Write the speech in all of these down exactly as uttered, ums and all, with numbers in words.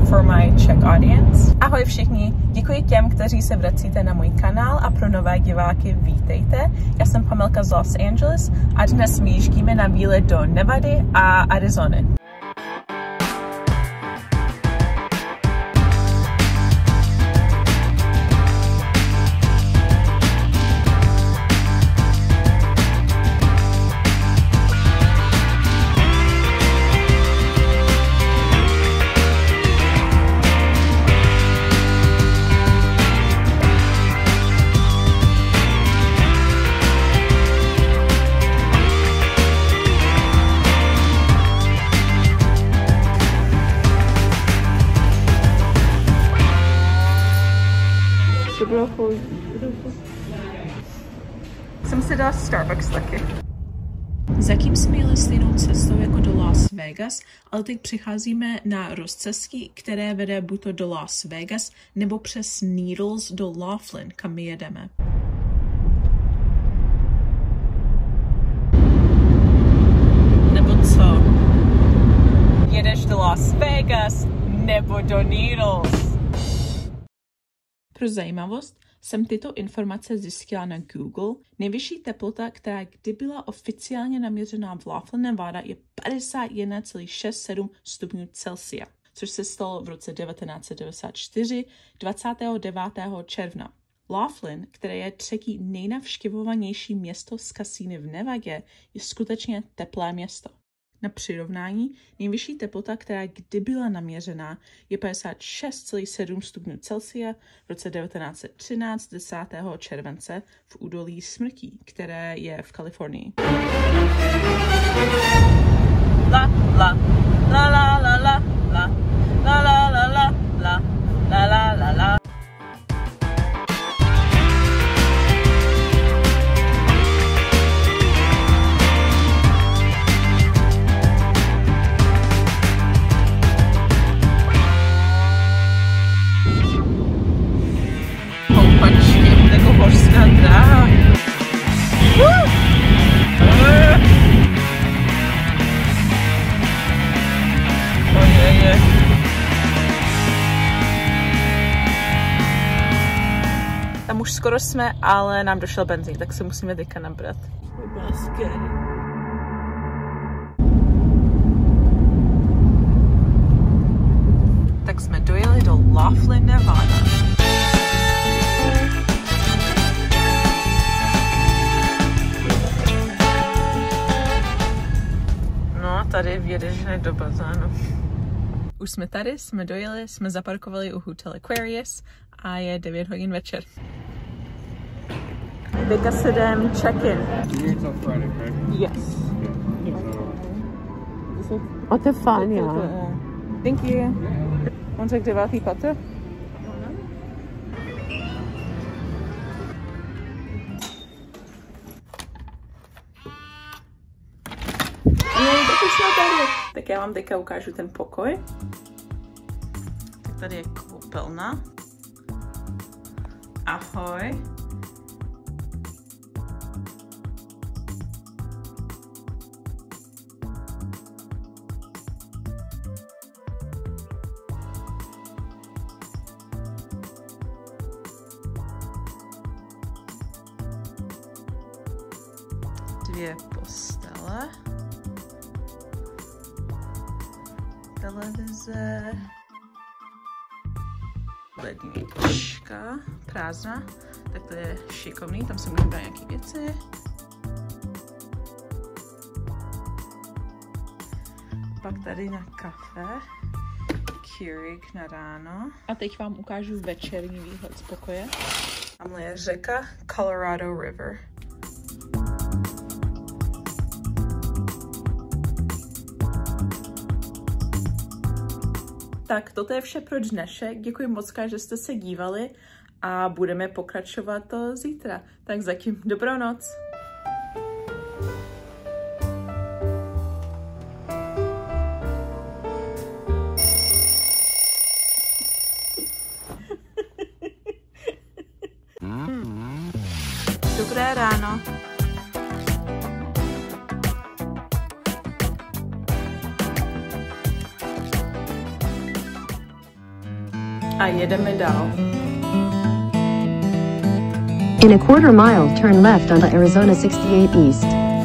for my Czech audience. Ahoj všichni, děkuji těm, kteří se vracíte na můj kanál a pro nové diváky vítejte. Já jsem Pamelka z Los Angeles a dnes vyjíždíme na výlet do Nevady a Arizony. Jsem si dala Starbucks taky. Zatím jsme jeli stejnou cestou jako do Las Vegas, ale teď přicházíme na rozcestí, které vede buď to do Las Vegas, nebo přes Needles do Laughlin, kam my jedeme. Nebo co? Jedeš do Las Vegas nebo do Needles? Pro zajímavost jsem tyto informace zjistila na Google. Nejvyšší teplota, která kdy byla oficiálně naměřená v Laughlin, Nevada, je padesát jedna celá šedesát sedm stupňů Celsia, což se stalo v roce devatenáct set devadesát čtyři, dvacátého devátého června. Laughlin, které je třetí nejnavštěvovanější město z kasíny v Nevadě, je skutečně teplé město. Na přirovnání, nejvyšší teplota, která kdy byla naměřená, je padesát šest celá sedm stupňů Celsia v roce devatenáct set třináct desátého července v údolí Smrtí, které je v Kalifornii. La la la la la la la la la la la la la la la la. Jako horská dráha. Uh! Uh! Ojeje. Tam už skoro jsme, ale nám došel benzín, tak se musíme teďka nabrat. Tak jsme dojeli do Laughlin, Nevada. Tady vjedeš hned do bazénu. Už jsme tady, jsme dojeli, jsme zaparkovali u Hotel Aquarius a je devět hodin večer. Teďka se jdem check-in. Yes. O, to je fajn, jo. Thank you. On řekl, kde velký patr? Tak já vám teďka ukážu ten pokoj. Tak tady je koupelna. Ahoj. Dvě postele. Televize, lednička, prázdná, tak to je šikovný, tam se můžeme dát nějaké věci. Pak tady na kafe, Keurig na ráno. A teď vám ukážu večerní výhled z pokoje. Tamhle je řeka Colorado River. Tak toto je vše pro dnešek. Děkuji moc, že jste se dívali a budeme pokračovat to zítra. Tak zatím dobrou noc. Dobré ráno. A jedeme dál. In a quarter mile, turn left onto Arizona sixty-eight East.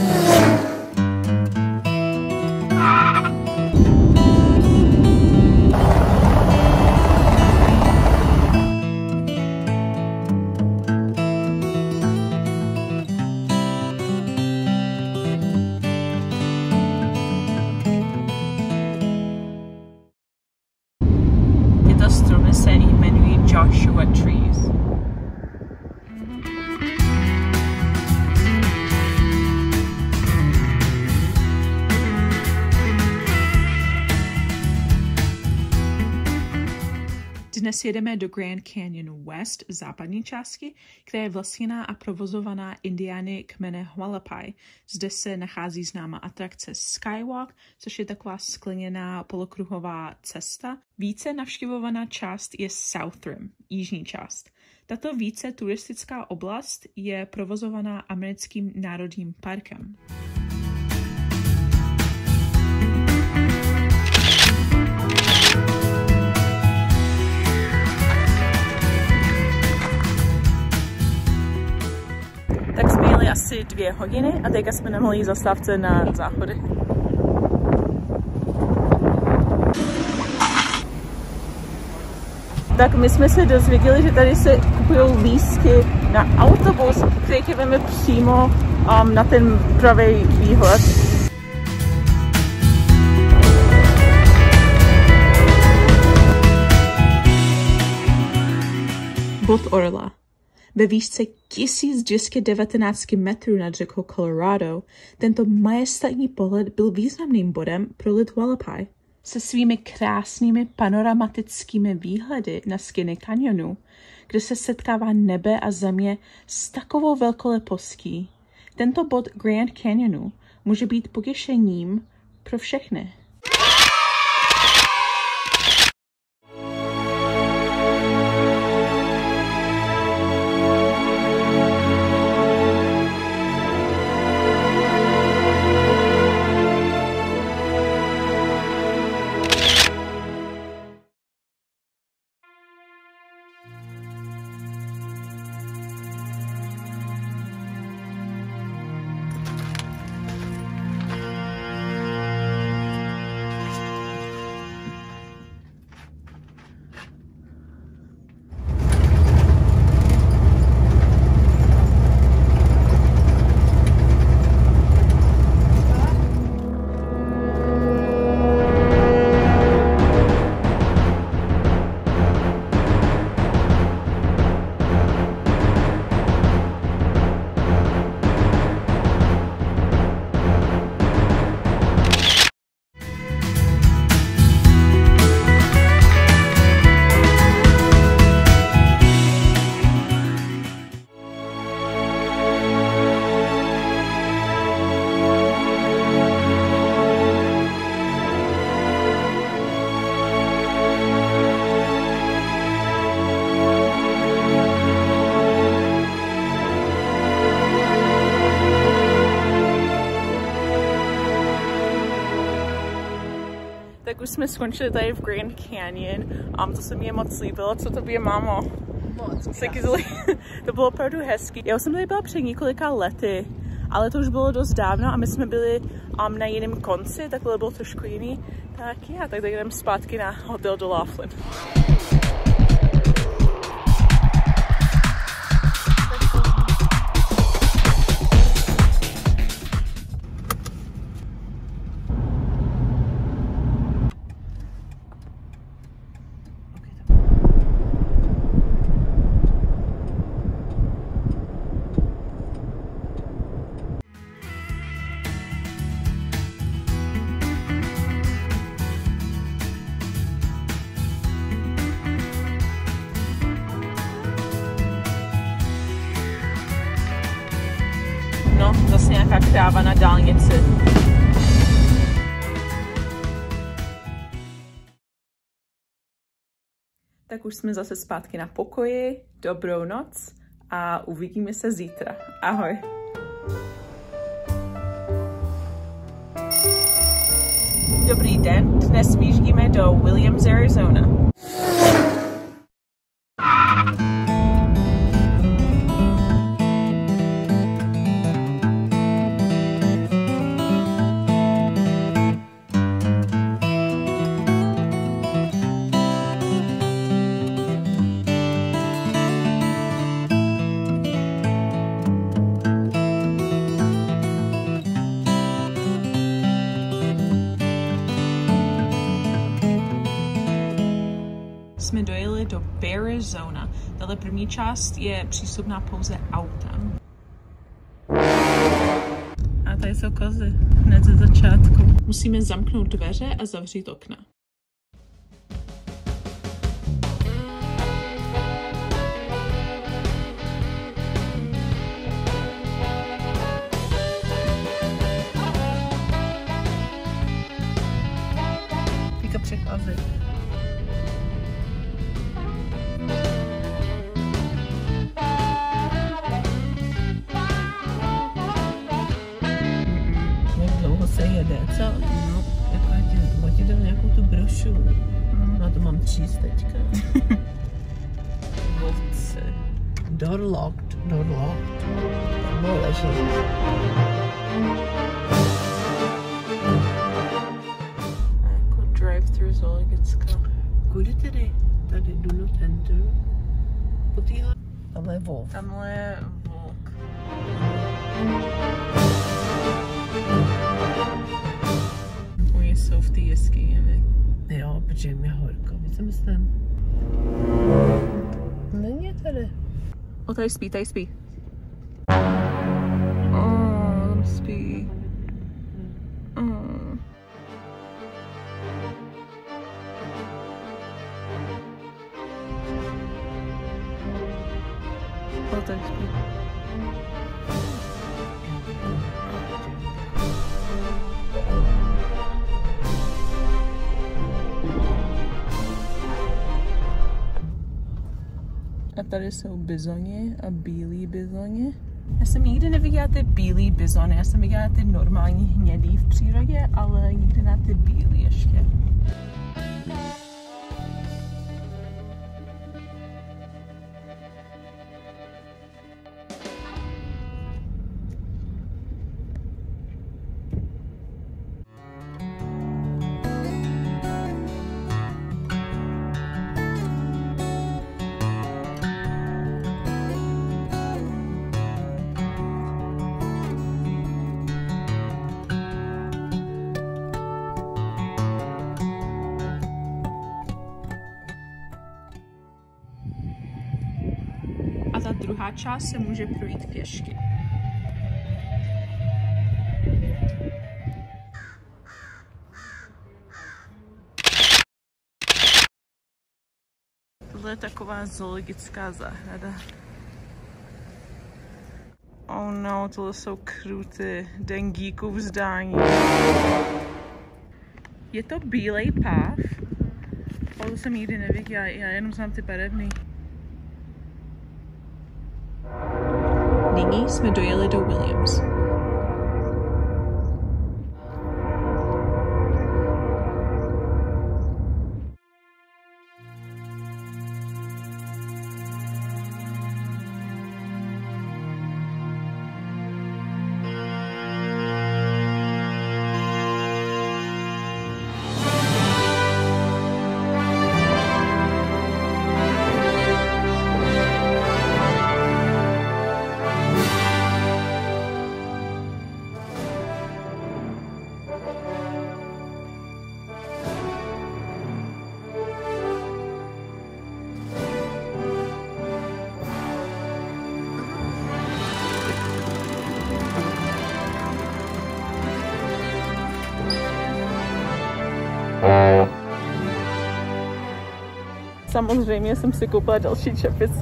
Tyto stromy se jmenují Joshua Trees. Dnes jedeme do Grand Canyon West, západní části, která je vlastněná a provozovaná Indiány kmene Hualapai. Zde se nachází známá atrakce Skywalk, což je taková skleněná polokruhová cesta. Více navštěvovaná část je South Rim, jižní část. Tato více turistická oblast je provozovaná Americkým národním parkem. Tak jsme jeli asi dvě hodiny a teďka jsme na malý zastávce na záchody. Tak my jsme se dozvěděli, že tady se kupují lístky na autobus, který tě veme přímo um, na ten pravý výhled. Bod Orla. Ve výšce tisíc dvě stě devatenáct metrů nad řekou Colorado, tento majestátní pohled byl významným bodem pro lid Hualapai. Se svými krásnými panoramatickými výhledy na skyny kanionu, kde se setkává nebe a země s takovou velkolepostí, tento bod Grand Canyonu může být potěšením pro všechny. Tak už jsme skončili tady v Grand Canyon. Um, to se mi moc líbilo. Co to je, mámo? Moc. To bylo opravdu hezký. Já jsem tady byla před několika lety, ale to už bylo dost dávno a my jsme byli um, na jiném konci, takhle bylo trošku jiný. Tak já, tak jdeme zpátky na hotel do Laughlin. No, zase nějaká kráva na dálnici. Tak už jsme zase zpátky na pokoji. Dobrou noc a uvidíme se zítra. Ahoj. Dobrý den, dnes výjíždíme do Williams, Arizona. dojeli do Arizona. Tato první část je přístupná pouze autem. A tady jsou kozy, hned ze začátku. Musíme zamknout dveře a zavřít okna. Teďka přichází. Se jede, co? No, jako já ti dám nějakou tu brošuru. Mm. No to mám číst teďka. Vovce. Door locked, door locked. No, leží. Jako drive-thru zoologická. Kudy tedy? Tady do not enter. Po týhle. Tamhle je wolf. Tamhle je volk. Oni jsou v té jeskyni. Jo, protože mi horko, víc si myslím. Není tady. O, tady spí, tady spí. Oh, tam spí. Oh. O, tady spí. A tady jsou bizoni a bílí bizoni. Já jsem nikdy neviděla ty bílý bizony, já jsem viděla ty normální hnědý v přírodě, ale nikdy na ty bílý ještě. A ta druhá část se může projít pěšky. Tohle je taková zoologická zahrada. Oh no, tohle jsou kruty, dengíků vzdání. Je to bílej páv? To jsem nikdy neviděla, já jenom znám ty barevný. Nyní jsme dojeli do Williams. Samozřejmě jsem si koupila další čepici.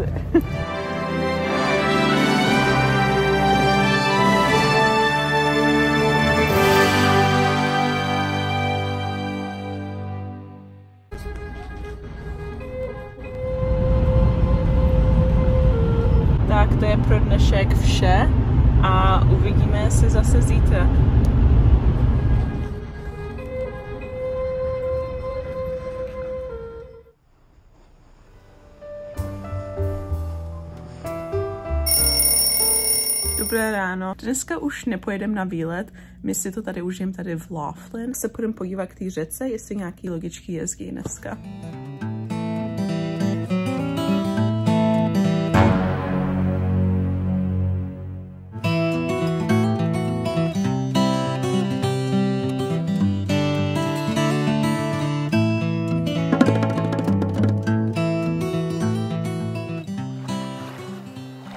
Tak to je pro dnešek vše a uvidíme se zase zítra. Dobré ráno. Dneska už nepojedeme na výlet, my si to tady užijeme tady v Laughlin. Se půjdeme podívat k té řece, jestli nějaký lodičky jezdí dneska.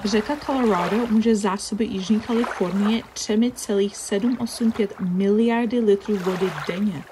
Řeka Colorado může zásobit Jižní Kalifornie tři celá sedm osm pět miliardy litrů vody denně.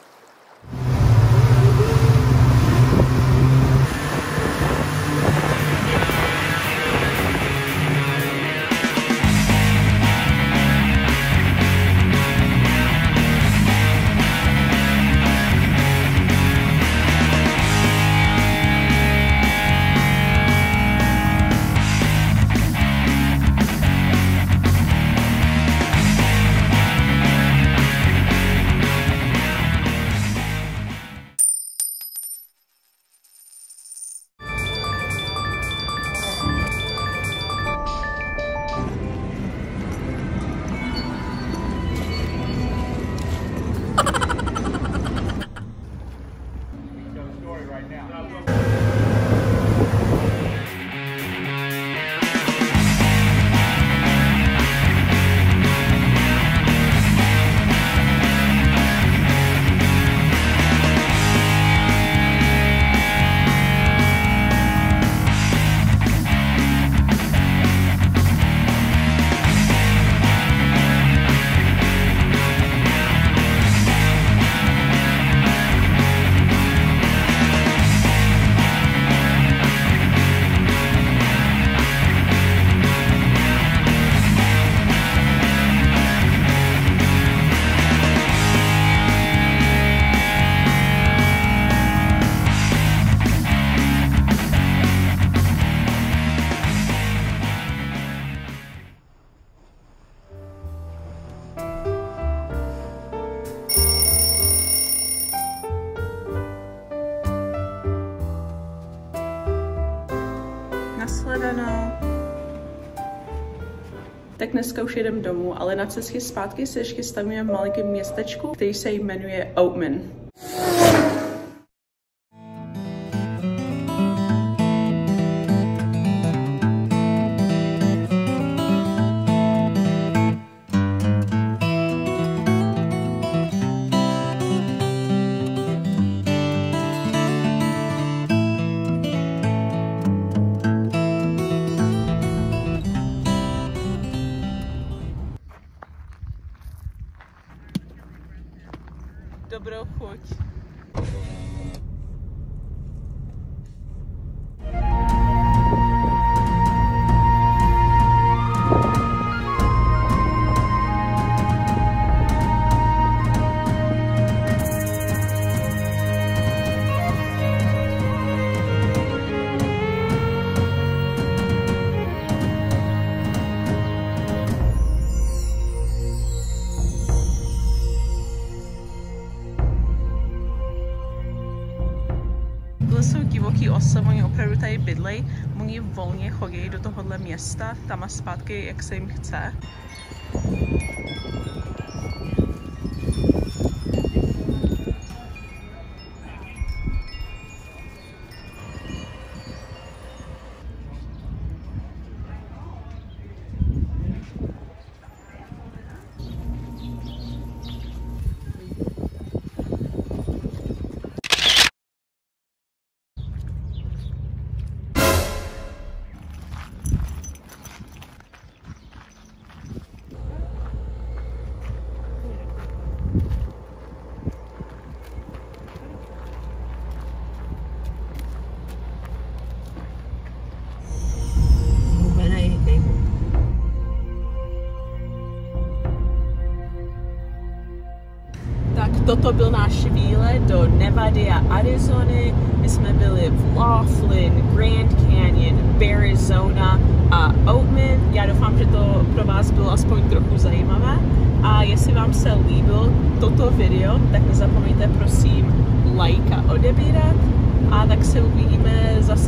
Nashledanou. Tak dneska už jedem domů, ale na cestě zpátky se ještě stavíme v malinkém městečku, který se jmenuje Oatman. Dobrou chuť. Jsou divoký osy, oni opravdu tady bydlej, oni volně chodí do tohohle města, tam a zpátky, jak se jim chce. Toto byl náš výlet do Nevady a Arizony. My jsme byli v Laughlin, Grand Canyon, Arizona a Oatman. Já doufám, že to pro vás bylo aspoň trochu zajímavé. A jestli vám se líbilo toto video, tak nezapomeňte prosím like a odebírat. A tak se uvidíme zase